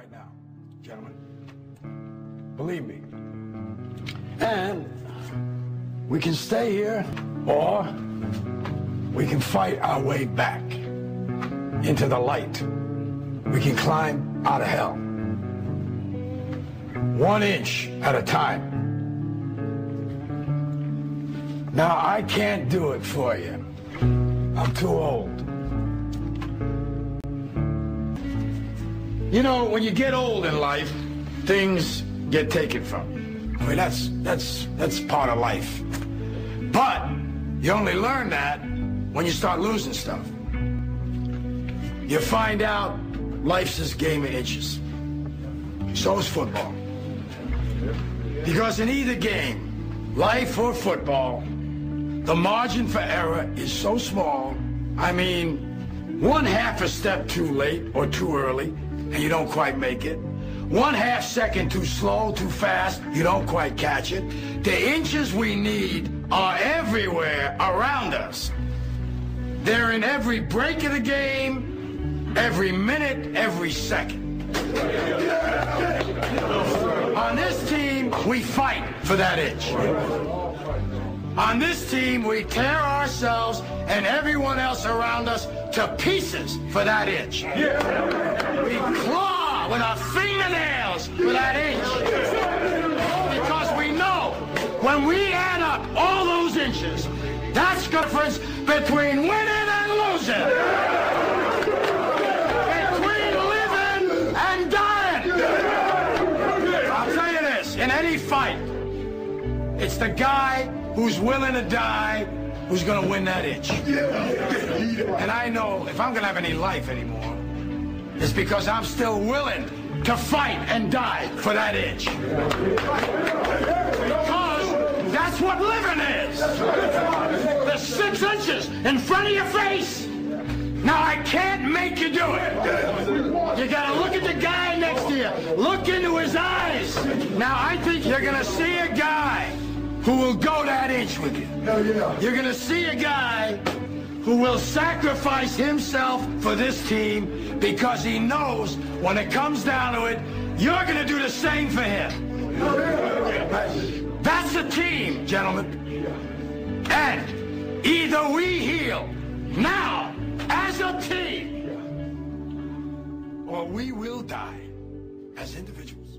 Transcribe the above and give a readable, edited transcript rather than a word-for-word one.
right now, gentlemen. Believe me. And we can stay here, or we can fight our way back into the light. We can climb out of hell. 1 inch at a time. Now, I can't do it for you. I'm too old. You know, when you get old in life, things get taken from you. I mean, that's part of life. But you only learn that when you start losing stuff. You find out life's this game of inches. So is football. Because in either game, life or football, the margin for error is so small. I mean, 1/2 a step too late or too early, and you don't quite make it. 1/2 second too slow, too fast, you don't quite catch it. The inches we need are everywhere around us. They're in every break of the game, every minute, every second. On this team, we fight for that inch. On this team, we tear ourselves and everyone else around us to pieces for that inch. We claw with our fingernails for that inch. Because we know when we add up all those inches, that's the difference between winning and losing. Between living and dying. I'll tell you this, in any fight, it's the guy who's willing to die who's going to win that inch. And I know if I'm going to have any life anymore, it's because I'm still willing to fight and die for that inch. Because that's what living is. The 6 inches in front of your face. Now, I can't make you do it. You got to look at the guy next to you. Look into his eyes. Now, I think you're going to see a guy who will go that inch with you. You're going to see a guy who will sacrifice himself for this team because he knows when it comes down to it, you're going to do the same for him. That's a team, gentlemen. And either we heal now as a team, or we will die as individuals.